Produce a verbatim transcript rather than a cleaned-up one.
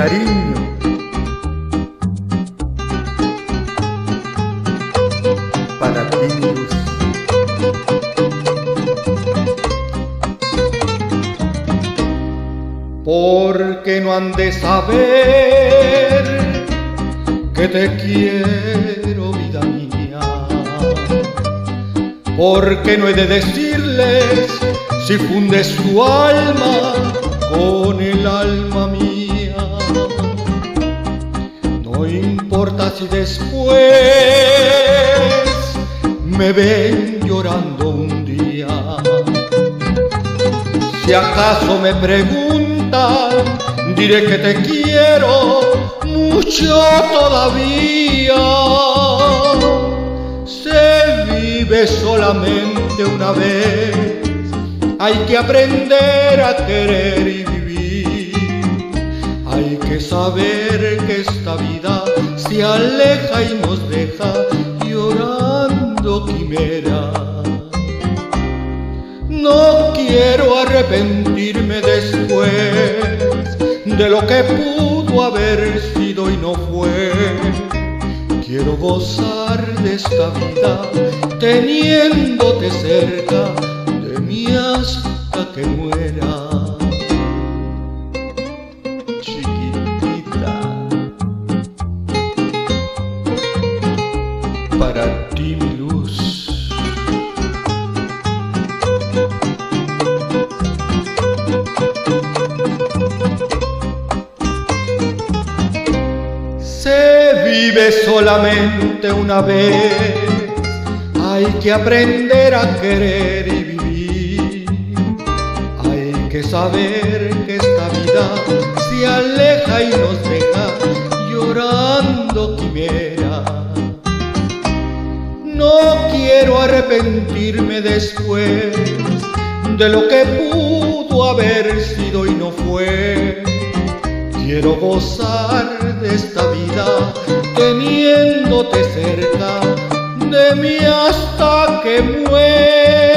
cariño. Para ti, mi luz. Porque no han de saber que te quiero, vida mía. Porque no he de decirles si fundes tu alma con el alma mía. No importa si después me ven llorando un día. Si acaso me preguntan, diré que te quiero mucho todavía. Se vive solamente una vez, hay que aprender a querer y vivir. Hay que saber que esta vida se aleja y nos deja llorando quimera. No quiero arrepentirme después de lo que pudo haber sido y no fue. Quiero gozar de esta vida teniéndote cerca de mí hasta que muera. Chiquitita, para ti mi luz. Se vive solamente una vez, hay que aprender a querer y vivir. Hay que saber que esta vida se aleja y nos deja llorando quimera. No quiero arrepentirme después de lo que pudo haber sido y no fue. Quiero gozar de esta vida teniéndote cerca de mí hasta que muera.